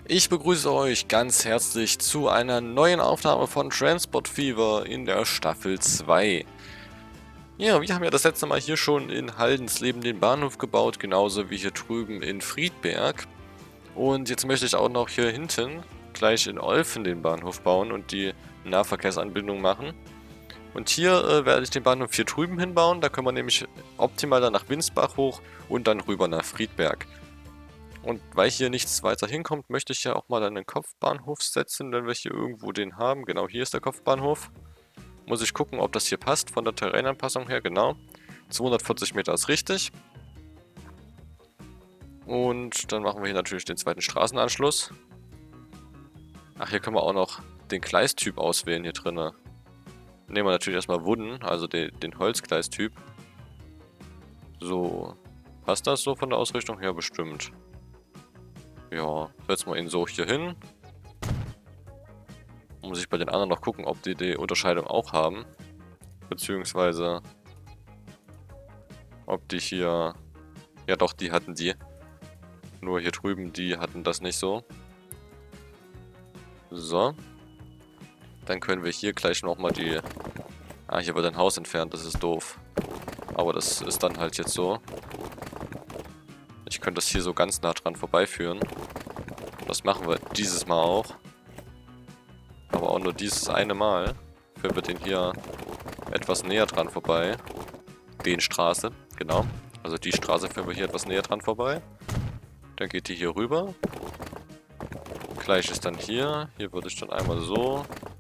Ich begrüße euch ganz herzlich zu einer neuen Aufnahme von Transport Fever in der Staffel 2. Ja, wir haben ja das letzte Mal hier schon in Haldensleben den Bahnhof gebaut, genauso wie hier drüben in Friedberg. Und jetzt möchte ich auch noch hier hinten gleich in Olfen den Bahnhof bauen und die Nahverkehrsanbindung machen. Und hier werde ich den Bahnhof hier drüben hinbauen, da können wir nämlich optimal dann nach Winsbach hoch und dann rüber nach Friedberg. Und weil hier nichts weiter hinkommt, möchte ich ja auch mal einen Kopfbahnhof setzen, wenn wir hier irgendwo den haben. Genau, hier ist der Kopfbahnhof. Muss ich gucken, ob das hier passt von der Terrainanpassung her. Genau, 240 Meter ist richtig. Und dann machen wir hier natürlich den zweiten Straßenanschluss. Ach, hier können wir auch noch den Gleistyp auswählen hier drinne. Nehmen wir natürlich erstmal Wooden, also den Holzgleistyp. So, passt das so von der Ausrichtung her? Bestimmt. Ja, setzen wir ihn so hier hin. Muss ich bei den anderen noch gucken, ob die Unterscheidung auch haben. Beziehungsweise, ob die hier... Ja doch, die hatten die. Nur hier drüben, die hatten das nicht so. So. Dann können wir hier gleich nochmal die... Ah, hier wird ein Haus entfernt, das ist doof. Aber das ist dann halt jetzt so. Ich könnte das hier so ganz nah dran vorbeiführen. Das machen wir dieses Mal auch. Aber auch nur dieses eine Mal führen wir den hier etwas näher dran vorbei. Den Straße, genau. Also die Straße führen wir hier etwas näher dran vorbei. Dann geht die hier rüber. Gleich ist dann hier. Hier würde ich dann einmal so.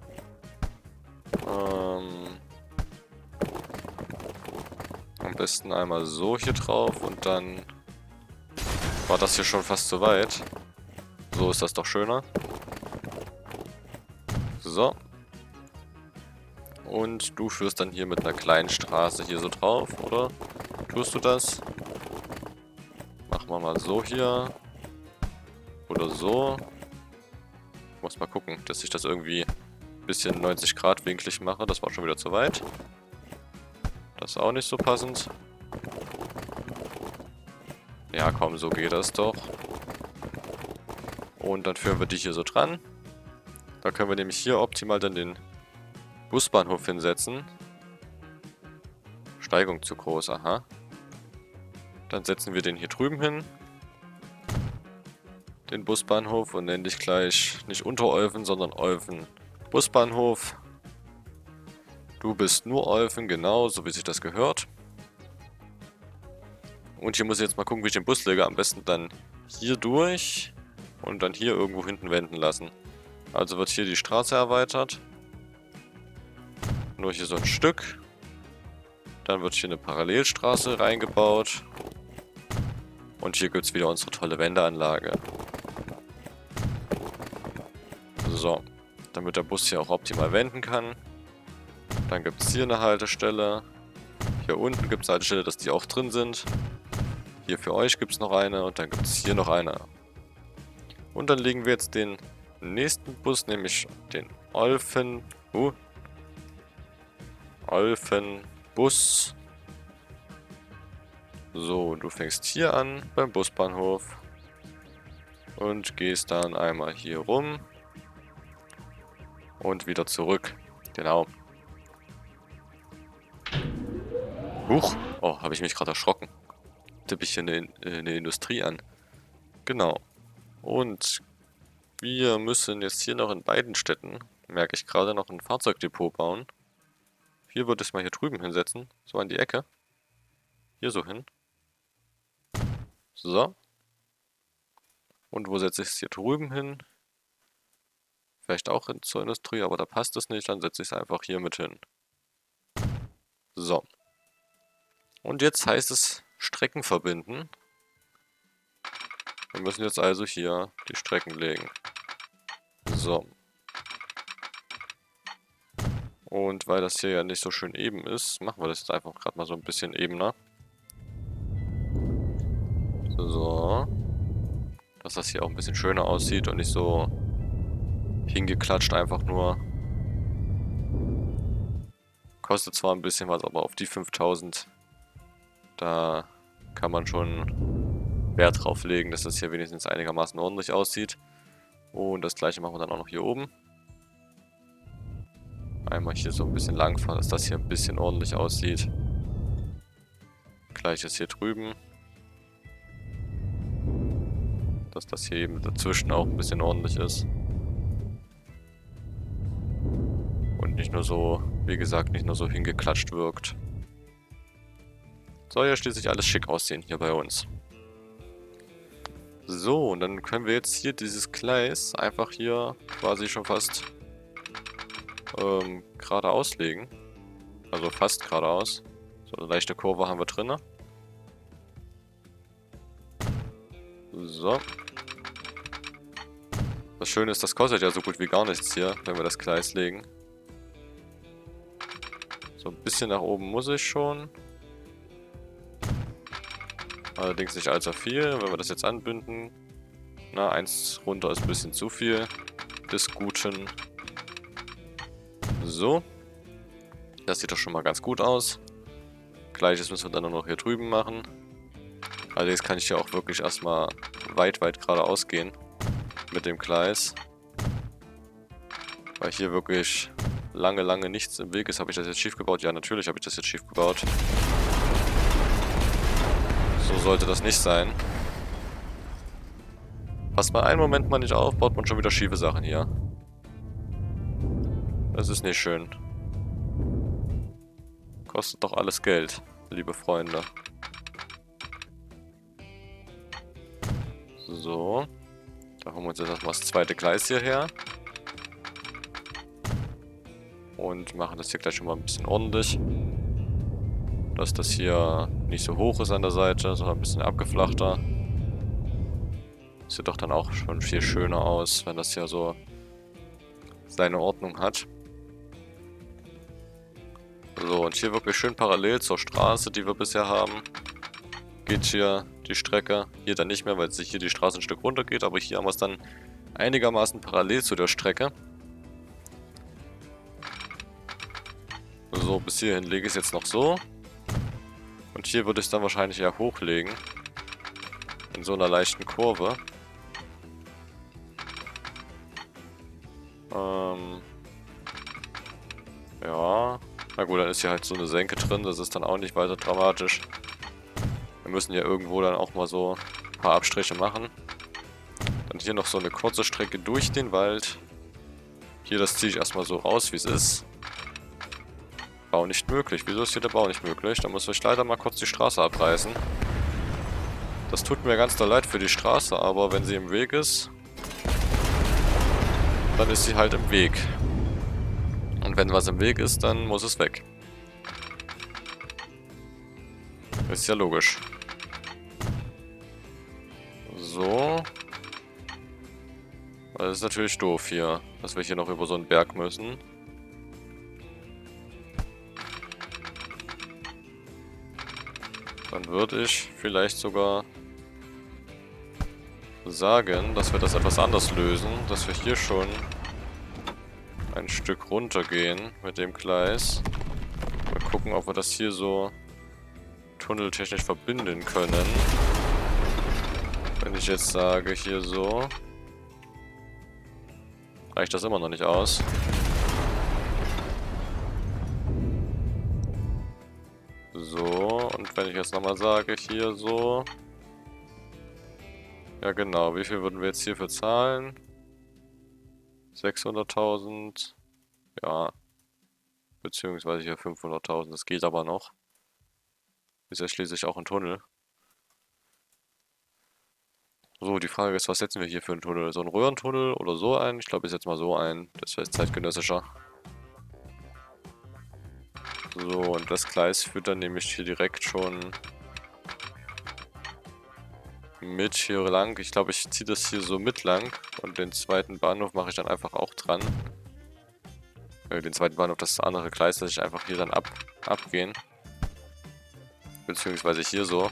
Am besten einmal so hier drauf und dann war das hier schon fast zu weit. So ist das doch schöner. So. Und du führst dann hier mit einer kleinen Straße hier so drauf, oder? Tust du das? Machen wir mal so hier. Oder so. Ich muss mal gucken, dass ich das irgendwie ein bisschen 90 Grad winklig mache. Das war schon wieder zu weit. Das ist auch nicht so passend. Ja, komm, so geht das doch. Und dann führen wir die hier so dran. Da können wir nämlich hier optimal dann den Busbahnhof hinsetzen. Steigung zu groß, aha. Dann setzen wir den hier drüben hin. Den Busbahnhof und nennen dich gleich nicht Unterolfen, sondern Olfen Busbahnhof. Du bist nur Olfen, genau, so wie sich das gehört. Und hier muss ich jetzt mal gucken, wie ich den Bus lege. Am besten dann hier durch und dann hier irgendwo hinten wenden lassen. Also wird hier die Straße erweitert. Nur hier so ein Stück. Dann wird hier eine Parallelstraße reingebaut. Und hier gibt es wieder unsere tolle Wendeanlage. So, damit der Bus hier auch optimal wenden kann. Dann gibt es hier eine Haltestelle. Hier unten gibt es eine Haltestelle, dass die auch drin sind. Hier für euch gibt es noch eine und dann gibt es hier noch eine. Und dann legen wir jetzt den nächsten Bus, nämlich den Olfen Bus. So, du fängst hier an beim Busbahnhof und gehst dann einmal hier rum und wieder zurück. Genau. Huch, oh, habe ich mich gerade erschrocken. Tippe ich hier eine Industrie an. Genau. Und wir müssen jetzt hier noch in beiden Städten, merke ich gerade, noch ein Fahrzeugdepot bauen. Hier würde ich es mal hier drüben hinsetzen, so an die Ecke. Hier so hin. So. Und wo setze ich es hier drüben hin? Vielleicht auch zur Industrie, aber da passt es nicht, dann setze ich es einfach hier mit hin. So. Und jetzt heißt es Strecken verbinden. Wir müssen jetzt also hier die Strecken legen. So. Und weil das hier ja nicht so schön eben ist, machen wir das jetzt einfach gerade mal so ein bisschen ebener. So. Dass das hier auch ein bisschen schöner aussieht und nicht so hingeklatscht einfach nur. Kostet zwar ein bisschen was, aber auf die 5000, da kann man schon Wert drauf legen, dass das hier wenigstens einigermaßen ordentlich aussieht. Und das gleiche machen wir dann auch noch hier oben. Einmal hier so ein bisschen lang fahren, dass das hier ein bisschen ordentlich aussieht. Gleiches hier drüben. Dass das hier eben dazwischen auch ein bisschen ordentlich ist. Und nicht nur so, wie gesagt, nicht nur so hingeklatscht wirkt. Soll ja schließlich alles schick aussehen hier bei uns. So, und dann können wir jetzt hier dieses Gleis einfach hier quasi schon fast geradeaus legen. Also fast geradeaus. So eine leichte Kurve haben wir drin. So. Das Schöne ist, das kostet ja so gut wie gar nichts hier, wenn wir das Gleis legen. So ein bisschen nach oben muss ich schon. Allerdings nicht allzu viel, wenn wir das jetzt anbinden. Na, 1 runter ist ein bisschen zu viel des Guten. So. Das sieht doch schon mal ganz gut aus. Gleiches müssen wir dann nur noch hier drüben machen. Allerdings kann ich hier auch wirklich erstmal weit geradeaus gehen mit dem Gleis. Weil hier wirklich lange nichts im Weg ist. Habe ich das jetzt schief gebaut? Ja, natürlich habe ich das jetzt schief gebaut. So sollte das nicht sein. Passt mal einen Moment mal nicht auf, baut man schon wieder schiefe Sachen hier. Das ist nicht schön. Kostet doch alles Geld, liebe Freunde. So. Da holen wir uns jetzt erstmal das zweite Gleis hierher. Und machen das hier gleich schon mal ein bisschen ordentlich. Dass das hier nicht so hoch ist an der Seite, sondern ein bisschen abgeflachter. Sieht doch dann auch schon viel schöner aus, wenn das hier so seine Ordnung hat. So, und hier wirklich schön parallel zur Straße, die wir bisher haben, geht hier die Strecke. Hier dann nicht mehr, weil sich hier die Straße ein Stück runter geht, aber hier haben wir es dann einigermaßen parallel zu der Strecke. So, bis hierhin lege ich es jetzt noch so. Und hier würde ich es dann wahrscheinlich eher hochlegen. In so einer leichten Kurve. Ja. Na gut, dann ist hier halt so eine Senke drin. Das ist dann auch nicht weiter dramatisch. Wir müssen ja irgendwo dann auch mal so ein paar Abstriche machen. Dann hier noch so eine kurze Strecke durch den Wald. Hier, das ziehe ich erstmal so raus, wie es ist. Bau nicht möglich. Wieso ist hier der Bau nicht möglich? Da muss ich leider mal kurz die Straße abreißen. Das tut mir ganz doll leid für die Straße, aber wenn sie im Weg ist, dann ist sie halt im Weg. Und wenn was im Weg ist, dann muss es weg. Ist ja logisch. So. Das ist natürlich doof hier, dass wir hier noch über so einen Berg müssen. Dann würde ich vielleicht sogar sagen, dass wir das etwas anders lösen, dass wir hier schon ein Stück runter gehen mit dem Gleis. Mal gucken, ob wir das hier so tunneltechnisch verbinden können. Wenn ich jetzt sage, hier so, reicht das immer noch nicht aus. So, und wenn ich jetzt nochmal sage, hier so. Ja genau, wie viel würden wir jetzt hierfür zahlen? 600.000. Ja. Beziehungsweise hier 500.000, das geht aber noch. Ist ja schließlich auch ein Tunnel. So, die Frage ist, was setzen wir hier für einen Tunnel? So ein Röhrentunnel oder so ein? Ich glaube, ich setze mal so ein. Das wäre zeitgenössischer. So, und das Gleis führt dann nämlich hier direkt schon mit hier lang. Ich glaube, ich ziehe das hier so mit lang. Und den zweiten Bahnhof mache ich dann einfach auch dran. Den zweiten Bahnhof, das andere Gleis, dass ich einfach hier dann abgehen. Beziehungsweise hier so.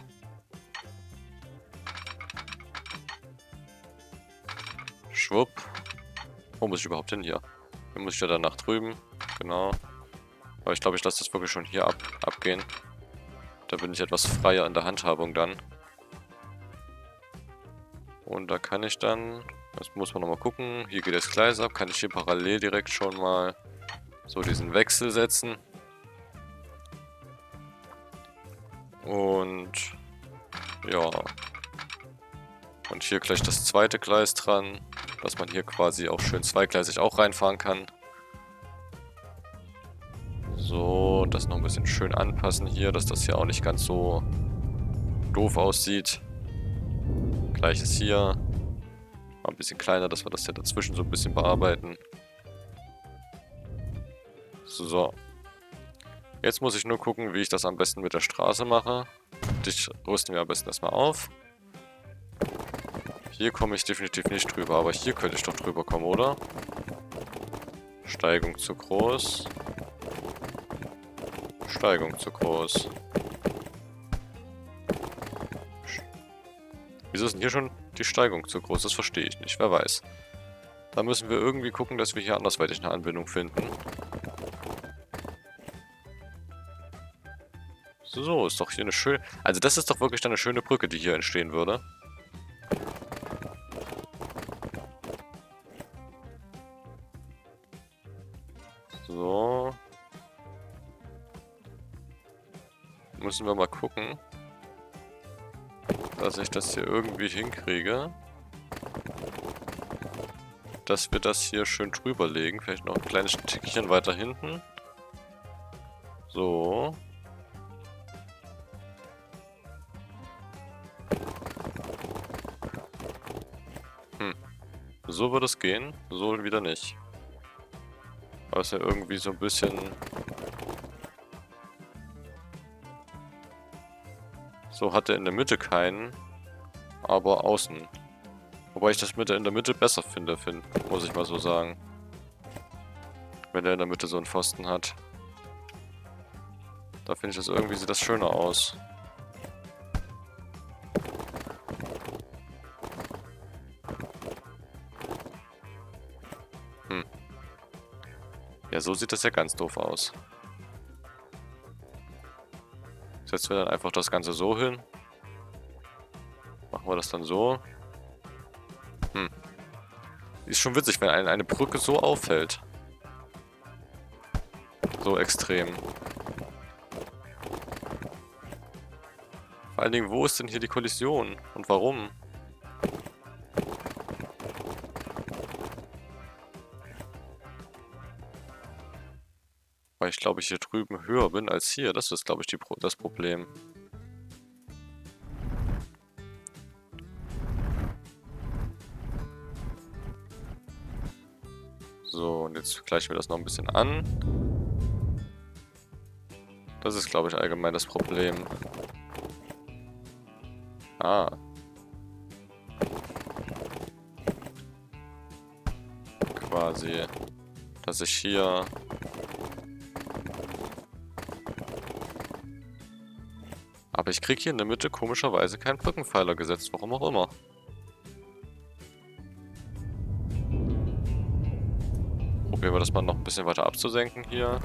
Schwupp. Wo muss ich überhaupt hin hier? Hier muss ich ja dann nach drüben. Genau. Aber ich glaube, ich lasse das wirklich schon hier abgehen. Da bin ich etwas freier in der Handhabung dann. Und da kann ich dann Das muss man nochmal gucken. Hier geht das Gleis ab. Kann ich hier parallel direkt schon mal so diesen Wechsel setzen. Und ja. Und hier gleich das zweite Gleis dran, dass man hier quasi auch schön zweigleisig auch reinfahren kann. So, das noch ein bisschen schön anpassen hier, dass das hier auch nicht ganz so doof aussieht. Gleiches hier. Mal ein bisschen kleiner, dass wir das hier dazwischen so ein bisschen bearbeiten. So. Jetzt muss ich nur gucken, wie ich das am besten mit der Straße mache. Dich rüsten wir am besten erstmal auf. Hier komme ich definitiv nicht drüber, aber hier könnte ich doch drüber kommen, oder? Steigung zu groß. Steigung zu groß. Wieso ist denn hier schon die Steigung zu groß? Das verstehe ich nicht. Wer weiß. Da müssen wir irgendwie gucken, dass wir hier andersweitig eine Anbindung finden. So, ist doch hier eine schöne... Also das ist doch wirklich dann eine schöne Brücke, die hier entstehen würde. So. Müssen wir mal gucken, dass ich das hier irgendwie hinkriege. Dass wir das hier schön drüber legen. Vielleicht noch ein kleines Tickchen weiter hinten. So. So wird es gehen, so wieder nicht. Aber es ist ja irgendwie so ein bisschen... So hat er in der Mitte keinen, aber außen. Wobei ich das in der Mitte besser finde, muss ich mal so sagen. Wenn er in der Mitte so einen Pfosten hat. Da finde ich das irgendwie, sieht das schöner aus. Ja, so sieht das ja ganz doof aus. Setzen wir dann einfach das Ganze so hin. Machen wir das dann so. Ist schon witzig, wenn eine Brücke so auffällt. So extrem. Vor allen Dingen, wo ist denn hier die Kollision? Und warum? Weil ich glaube, ich hier drüben höher bin als hier. Das ist, glaube ich, das Problem. So, und jetzt gleichen wir das noch ein bisschen an. Das ist, glaube ich, allgemein das Problem. Ah. Quasi, dass ich hier... Aber ich kriege hier in der Mitte komischerweise keinen Brückenpfeiler gesetzt, warum auch immer. Probieren wir das mal noch ein bisschen weiter abzusenken hier.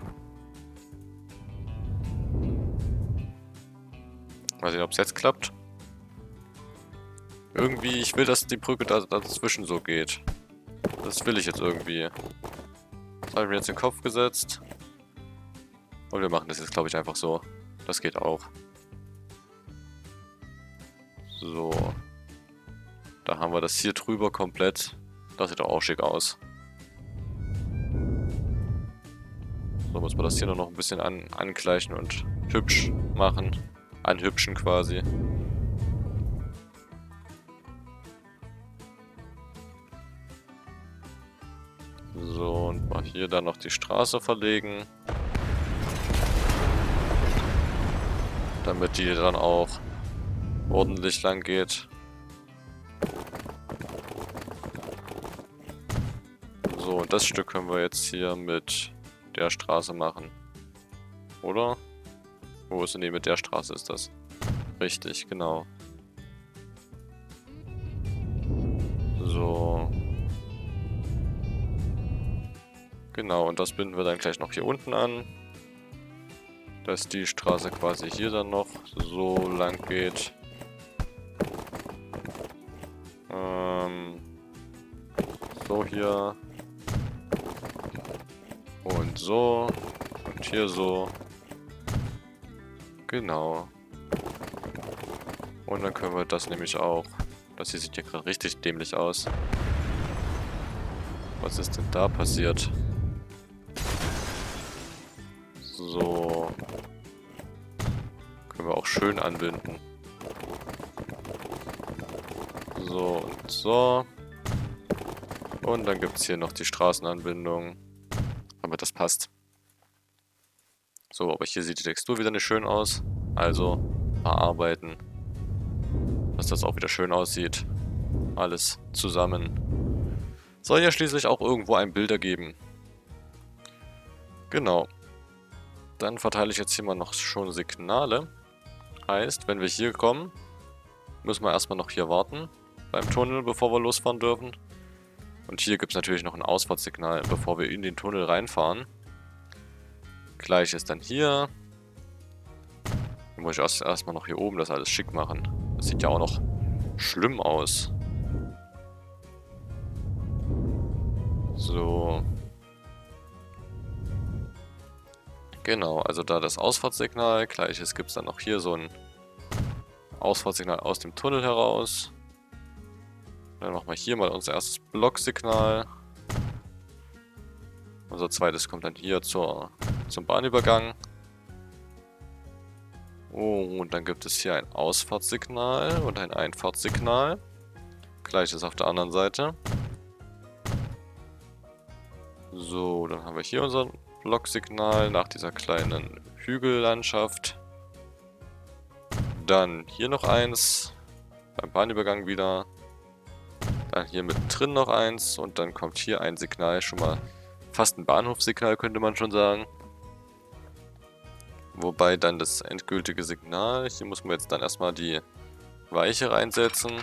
Weiß nicht, ob es jetzt klappt. Irgendwie, ich will, dass die Brücke dazwischen so geht. Das will ich jetzt irgendwie. Das habe ich mir jetzt in den Kopf gesetzt. Und wir machen das jetzt, glaube ich, einfach so. Das geht auch. So. Da haben wir das hier drüber komplett. Das sieht doch auch schick aus. So muss man das hier nur noch ein bisschen angleichen und hübsch machen. Anhübschen quasi. So, und mal hier dann noch die Straße verlegen. Damit die dann auch ordentlich lang geht. So, und das Stück können wir jetzt hier mit der Straße machen. Oder? Wo ist denn die? Mit der Straße ist das. Richtig, genau. So. Genau, und das binden wir dann gleich noch hier unten an. Dass die Straße quasi hier dann noch so lang geht. So hier. Und so. Und hier so. Genau. Und dann können wir das nämlich auch. Das hier sieht ja gerade richtig dämlich aus. Was ist denn da passiert? So. Können wir auch schön anbinden. So und so. Und dann gibt es hier noch die Straßenanbindung. Aber das passt. So, aber hier sieht die Textur wieder nicht schön aus. Also, bearbeiten. Dass das auch wieder schön aussieht. Alles zusammen. Soll ja schließlich auch irgendwo ein Bild ergeben. Genau. Dann verteile ich jetzt hier mal noch schon Signale. Heißt, wenn wir hier kommen, müssen wir erstmal noch hier warten. Beim Tunnel, bevor wir losfahren dürfen. Und hier gibt es natürlich noch ein Ausfahrtssignal, bevor wir in den Tunnel reinfahren. Gleich ist dann hier. Dann muss ich erstmal noch hier oben das alles schick machen. Das sieht ja auch noch schlimm aus. So. Genau, also da das Ausfahrtssignal. Gleiches gibt es dann noch hier so ein Ausfahrtssignal aus dem Tunnel heraus. Dann machen wir hier mal unser erstes Blocksignal. Unser zweites kommt dann hier zum Bahnübergang. Und dann gibt es hier ein Ausfahrtssignal und ein Einfahrtssignal. Gleiches auf der anderen Seite. So, dann haben wir hier unser Blocksignal nach dieser kleinen Hügellandschaft. Dann hier noch eins. Beim Bahnübergang wieder. Dann hier mittendrin noch eins. Und dann kommt hier ein Signal. Schon mal fast ein Bahnhofssignal, könnte man schon sagen. Wobei dann das endgültige Signal. Hier muss man jetzt dann erstmal die Weiche reinsetzen.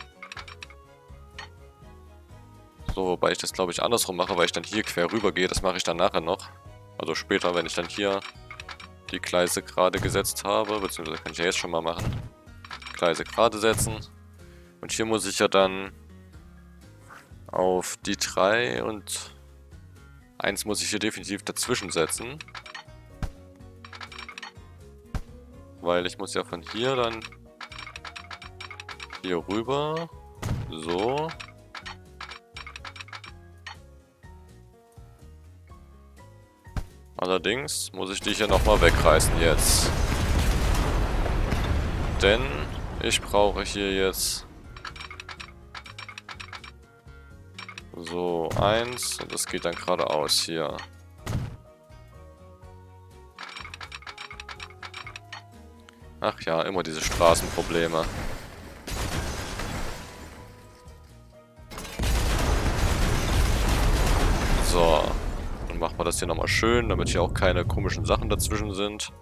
So, wobei ich das glaube ich andersrum mache, weil ich dann hier quer rüber gehe. Das mache ich dann nachher noch. Also später, wenn ich dann hier die Gleise gerade gesetzt habe. Beziehungsweise kann ich ja jetzt schon mal machen. Gleise gerade setzen. Und hier muss ich ja dann auf die 3 und 1 muss ich hier definitiv dazwischen setzen. Weil ich muss ja von hier dann hier rüber. So. Allerdings muss ich die hier nochmal wegreißen jetzt. Denn ich brauche hier jetzt so 1 und das geht dann geradeaus hier. Ach ja, immer diese Straßenprobleme. So. Dann machen wir das hier nochmal schön, damit hier auch keine komischen Sachen dazwischen sind.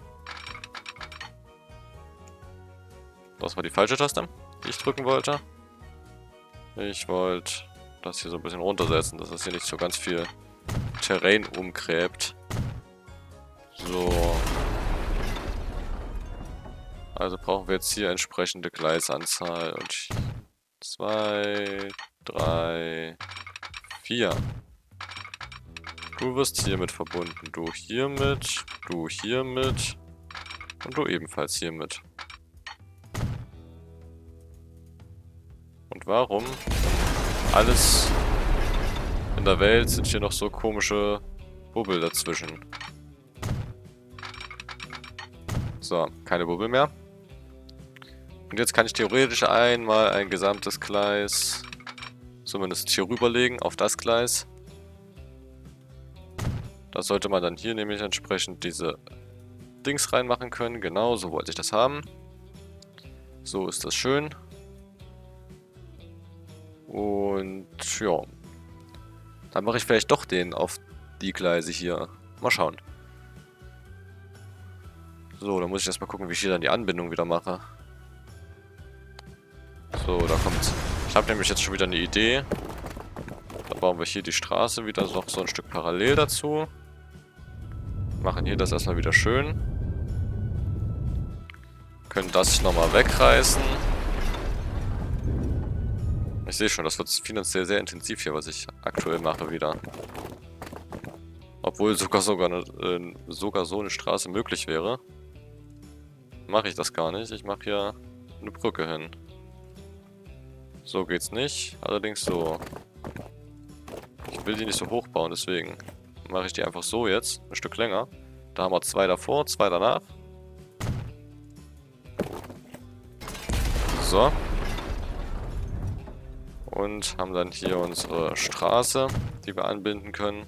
Das war die falsche Taste, die ich drücken wollte. Ich wollte das hier so ein bisschen runtersetzen, dass das hier nicht so ganz viel Terrain umgräbt. So. Also brauchen wir jetzt hier entsprechende Gleisanzahl. Und 2, 3, 4. Du wirst hiermit verbunden. Du hiermit. Du hiermit. Und du ebenfalls hiermit. Und warum? Alles in der Welt sind hier noch so komische Bubbel dazwischen. So, keine Bubbel mehr. Und jetzt kann ich theoretisch einmal ein gesamtes Gleis zumindest hier rüberlegen auf das Gleis. Da sollte man dann hier nämlich entsprechend diese Dings reinmachen können. Genau, so wollte ich das haben. So ist das schön. Und ja. Dann mache ich vielleicht doch den auf die Gleise hier. Mal schauen. So, dann muss ich erstmal gucken, wie ich hier dann die Anbindung wieder mache. So, da kommt... Ich habe nämlich jetzt schon wieder eine Idee. Da bauen wir hier die Straße wieder noch so ein Stück parallel dazu. Machen hier das erstmal wieder schön. Können das nochmal wegreißen. Ich sehe schon, das wird finanziell sehr intensiv hier, was ich aktuell mache wieder. Obwohl sogar so eine Straße möglich wäre. Mache ich das gar nicht. Ich mache hier eine Brücke hin. So geht's nicht. Allerdings so. Ich will die nicht so hoch bauen, deswegen mache ich die einfach so jetzt. Ein Stück länger. Da haben wir 2 davor, 2 danach. So. Und haben dann hier unsere Straße, die wir anbinden können.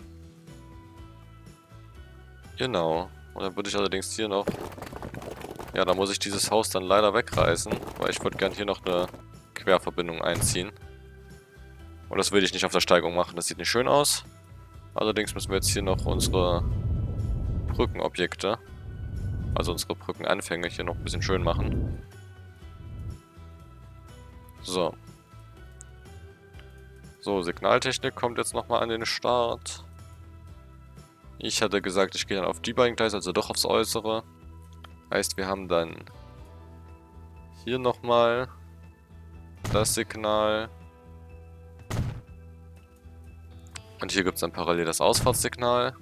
Genau. Und dann würde ich allerdings hier noch... Ja, da muss ich dieses Haus dann leider wegreißen, weil ich würde gern hier noch eine Querverbindung einziehen. Und das will ich nicht auf der Steigung machen, das sieht nicht schön aus. Allerdings müssen wir jetzt hier noch unsere Brückenobjekte, also unsere Brückenanfänge hier noch ein bisschen schön machen. So. So, Signaltechnik kommt jetzt nochmal an den Start. Ich hatte gesagt, ich gehe dann auf die beiden Gleise, also doch aufs Äußere. Heißt, wir haben dann hier nochmal das Signal. Und hier gibt es dann parallel das Ausfahrtssignal.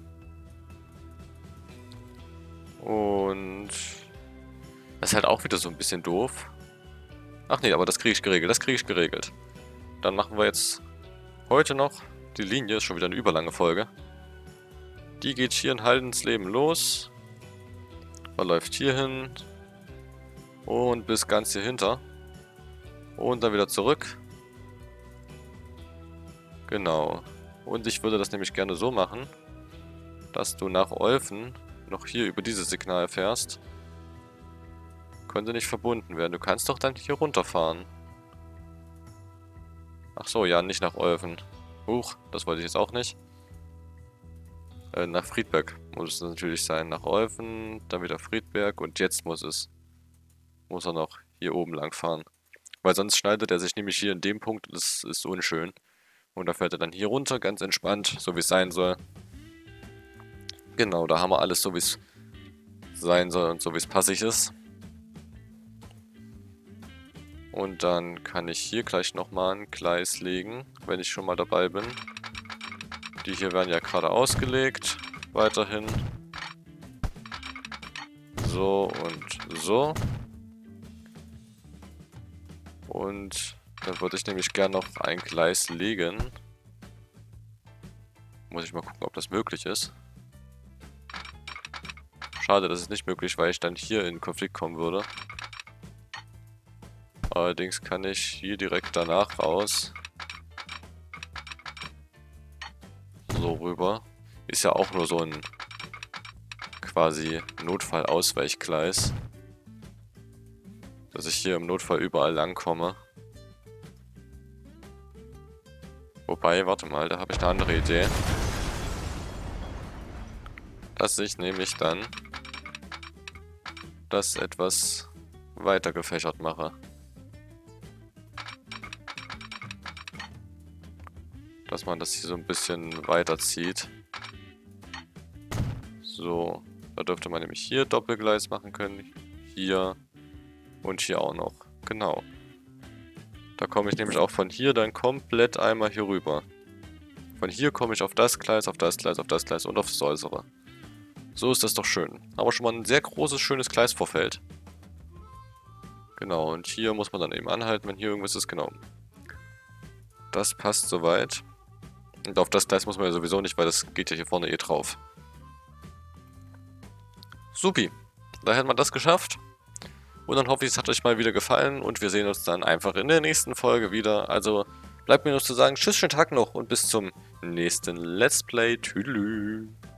Und das ist halt auch wieder so ein bisschen doof. Ach nee, aber das kriege ich geregelt, Dann machen wir jetzt heute noch die Linie, ist schon wieder eine überlange Folge. Die geht hier in Haldensleben los. Verläuft hier hin. Und bis ganz hier hinter. Und dann wieder zurück. Genau. Und ich würde das nämlich gerne so machen, dass du nach Olfen noch hier über dieses Signal fährst. Könnte nicht verbunden werden. Du kannst doch dann hier runterfahren. Ach so, ja, nicht nach Olfen. Huch, das wollte ich jetzt auch nicht. Nach Friedberg muss es natürlich sein. Nach Olfen, dann wieder Friedberg und jetzt muss er noch hier oben lang fahren. Weil sonst schneidet er sich nämlich hier in dem Punkt und das ist unschön. Und da fährt er dann hier runter, ganz entspannt, so wie es sein soll. Genau, da haben wir alles so wie es sein soll und so wie es passig ist. Und dann kann ich hier gleich nochmal ein Gleis legen, wenn ich schon mal dabei bin. Die hier werden ja gerade ausgelegt. Weiterhin. So und so. Und dann würde ich nämlich gerne noch ein Gleis legen. Muss ich mal gucken, ob das möglich ist. Schade, das ist nicht möglich, weil ich dann hier in Konflikt kommen würde. Allerdings kann ich hier direkt danach raus. So rüber. Ist ja auch nur so ein quasi Notfallausweichgleis. Dass ich hier im Notfall überall lang komme. Wobei, warte mal, da habe ich eine andere Idee. Dass ich nämlich dann das etwas weiter gefächert mache. Dass man das hier so ein bisschen weiterzieht. So, da dürfte man nämlich hier Doppelgleis machen können. Hier und hier auch noch. Genau. Da komme ich nämlich auch von hier dann komplett einmal hier rüber. Von hier komme ich auf das Gleis, auf das Gleis, auf das Gleis und auf das Äußere. So ist das doch schön. Aber schon mal ein sehr großes, schönes Gleisvorfeld. Genau, und hier muss man dann eben anhalten, wenn hier irgendwas ist. Genau. Das passt soweit. Und auf das Gleis muss man ja sowieso nicht, weil das geht ja hier vorne eh drauf. Supi. Da hätten wir das geschafft. Und dann hoffe ich, es hat euch mal wieder gefallen. Und wir sehen uns dann einfach in der nächsten Folge wieder. Also bleibt mir nur zu sagen, tschüss, schönen Tag noch und bis zum nächsten Let's Play. Tüdelü.